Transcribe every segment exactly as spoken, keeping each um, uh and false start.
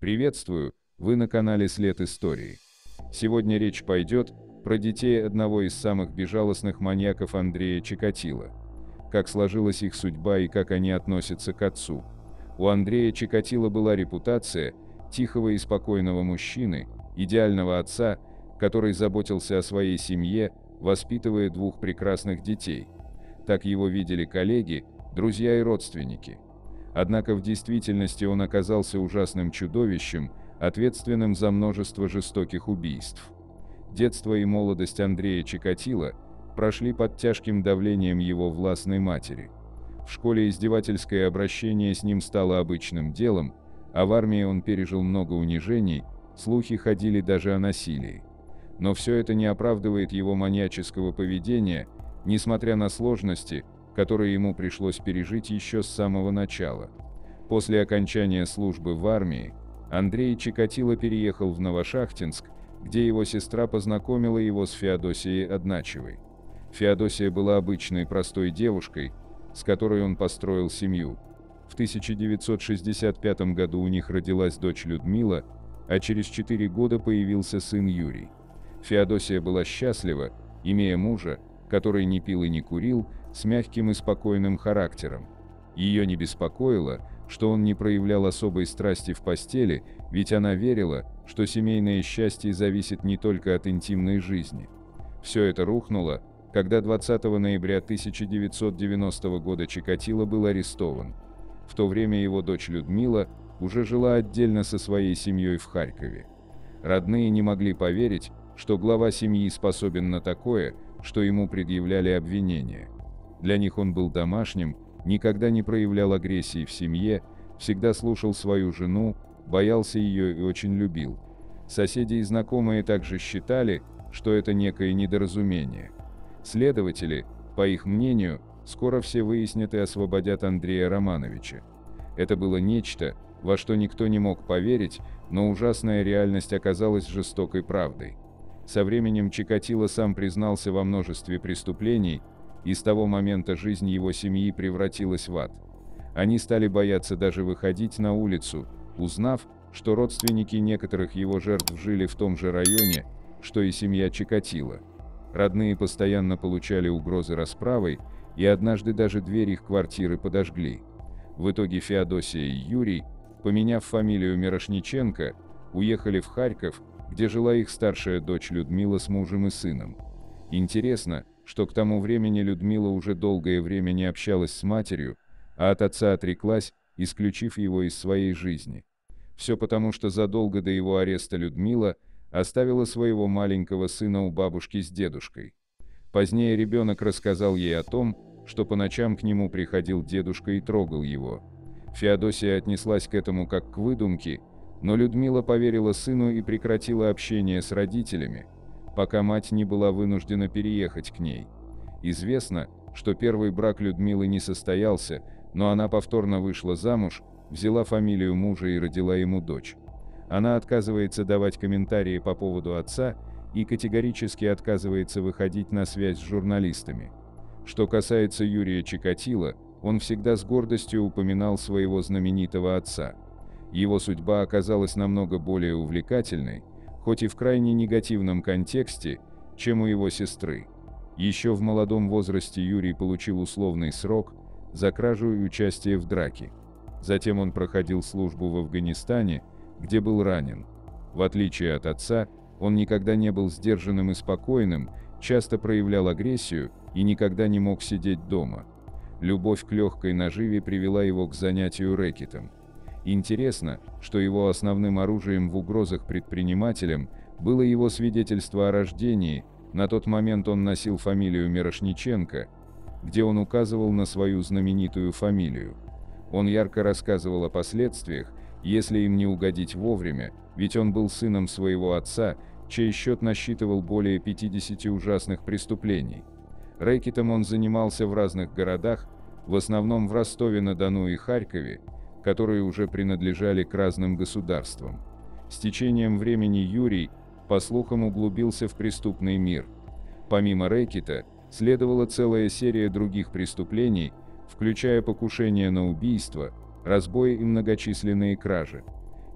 Приветствую, вы на канале След Истории. Сегодня речь пойдет про детей одного из самых безжалостных маньяков Андрея Чикатило. Как сложилась их судьба и как они относятся к отцу. У Андрея Чикатило была репутация тихого и спокойного мужчины, идеального отца, который заботился о своей семье, воспитывая двух прекрасных детей. Так его видели коллеги, друзья и родственники. Однако в действительности он оказался ужасным чудовищем, ответственным за множество жестоких убийств. Детство и молодость Андрея Чикатило прошли под тяжким давлением его властной матери. В школе издевательское обращение с ним стало обычным делом, а в армии он пережил много унижений, слухи ходили даже о насилии. Но все это не оправдывает его маньяческого поведения, несмотря на сложности, которые ему пришлось пережить еще с самого начала. После окончания службы в армии, Андрей Чикатило переехал в Новошахтинск, где его сестра познакомила его с Феодосией Одначевой. Феодосия была обычной простой девушкой, с которой он построил семью. В тысяча девятьсот шестьдесят пятом году у них родилась дочь Людмила, а через четыре года появился сын Юрий. Феодосия была счастлива, имея мужа, который не пил и не курил, с мягким и спокойным характером. Ее не беспокоило, что он не проявлял особой страсти в постели, ведь она верила, что семейное счастье зависит не только от интимной жизни. Все это рухнуло, когда двадцатого ноября тысяча девятьсот девяностого года Чикатило был арестован. В то время его дочь Людмила уже жила отдельно со своей семьей в Харькове. Родные не могли поверить, что глава семьи способен на такое, что ему предъявляли обвинения. Для них он был домашним, никогда не проявлял агрессии в семье, всегда слушал свою жену, боялся ее и очень любил. Соседи и знакомые также считали, что это некое недоразумение. Следователи, по их мнению, скоро все выяснят и освободят Андрея Романовича. Это было нечто, во что никто не мог поверить, но ужасная реальность оказалась жестокой правдой. Со временем Чикатило сам признался во множестве преступлений, и с того момента жизнь его семьи превратилась в ад. Они стали бояться даже выходить на улицу, узнав, что родственники некоторых его жертв жили в том же районе, что и семья Чикатило. Родные постоянно получали угрозы расправой, и однажды даже дверь их квартиры подожгли. В итоге Феодосия и Юрий, поменяв фамилию Мирошниченко, уехали в Харьков, где жила их старшая дочь Людмила с мужем и сыном. Интересно, что к тому времени Людмила уже долгое время не общалась с матерью, а от отца отреклась, исключив его из своей жизни. Все потому, что задолго до его ареста Людмила оставила своего маленького сына у бабушки с дедушкой. Позднее ребенок рассказал ей о том, что по ночам к нему приходил дедушка и трогал его. Феодосия отнеслась к этому как к выдумке, но Людмила поверила сыну и прекратила общение с родителями, пока мать не была вынуждена переехать к ней. Известно, что первый брак Людмилы не состоялся, но она повторно вышла замуж, взяла фамилию мужа и родила ему дочь. Она отказывается давать комментарии по поводу отца и категорически отказывается выходить на связь с журналистами. Что касается Юрия Чикатило, он всегда с гордостью упоминал своего знаменитого отца. Его судьба оказалась намного более увлекательной, хоть и в крайне негативном контексте, чем у его сестры. Еще в молодом возрасте Юрий получил условный срок за кражу и участие в драке. Затем он проходил службу в Афганистане, где был ранен. В отличие от отца, он никогда не был сдержанным и спокойным, часто проявлял агрессию и никогда не мог сидеть дома. Любовь к легкой наживе привела его к занятию рэкетом. Интересно, что его основным оружием в угрозах предпринимателям было его свидетельство о рождении, на тот момент он носил фамилию Мирошниченко, где он указывал на свою знаменитую фамилию. Он ярко рассказывал о последствиях, если им не угодить вовремя, ведь он был сыном своего отца, чей счет насчитывал более пятидесяти ужасных преступлений. Рэкетом он занимался в разных городах, в основном в Ростове-на-Дону и Харькове, которые уже принадлежали к разным государствам. С течением времени Юрий, по слухам, углубился в преступный мир. Помимо рэкета, следовала целая серия других преступлений, включая покушение на убийство, разбой и многочисленные кражи.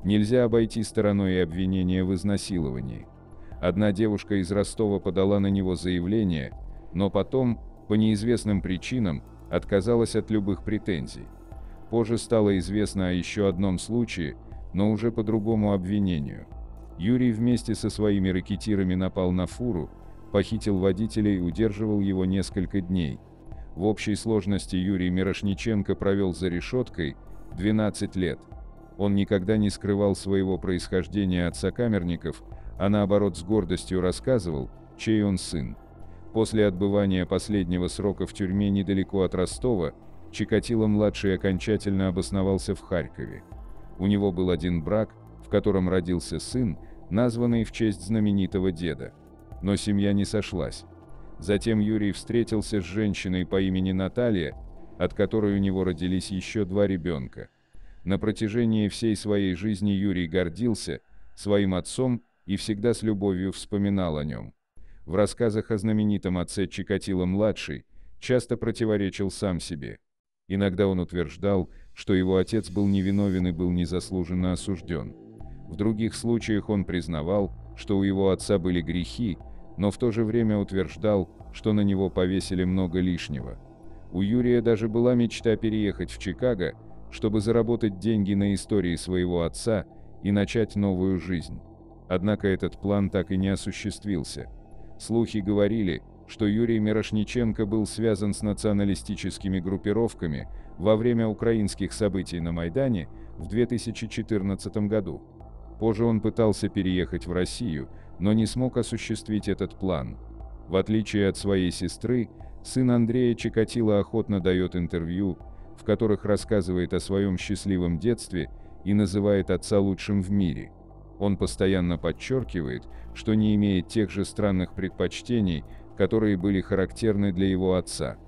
Нельзя обойти стороной и обвинение в изнасиловании. Одна девушка из Ростова подала на него заявление, но потом, по неизвестным причинам, отказалась от любых претензий. Позже стало известно о еще одном случае, но уже по другому обвинению. Юрий вместе со своими рэкетирами напал на фуру, похитил водителя и удерживал его несколько дней. В общей сложности Юрий Мирошниченко провел за решеткой двенадцать лет. Он никогда не скрывал своего происхождения от сокамерников, а наоборот с гордостью рассказывал, чей он сын. После отбывания последнего срока в тюрьме недалеко от Ростова, Чикатило-младший окончательно обосновался в Харькове. У него был один брак, в котором родился сын, названный в честь знаменитого деда. Но семья не сошлась. Затем Юрий встретился с женщиной по имени Наталья, от которой у него родились еще два ребенка. На протяжении всей своей жизни Юрий гордился своим отцом и всегда с любовью вспоминал о нем. В рассказах о знаменитом отце Чикатило-младший часто противоречил сам себе. Иногда он утверждал, что его отец был невиновен и был незаслуженно осужден. В других случаях он признавал, что у его отца были грехи, но в то же время утверждал, что на него повесили много лишнего. У Юрия даже была мечта переехать в Чикаго, чтобы заработать деньги на истории своего отца и начать новую жизнь. Однако этот план так и не осуществился. Слухи говорили, что Юрий Мирошниченко был связан с националистическими группировками во время украинских событий на Майдане в две тысячи четырнадцатом году. Позже он пытался переехать в Россию, но не смог осуществить этот план. В отличие от своей сестры, сын Андрея Чикатило охотно дает интервью, в которых рассказывает о своем счастливом детстве и называет отца лучшим в мире. Он постоянно подчеркивает, что не имеет тех же странных предпочтений, которые были характерны для его отца.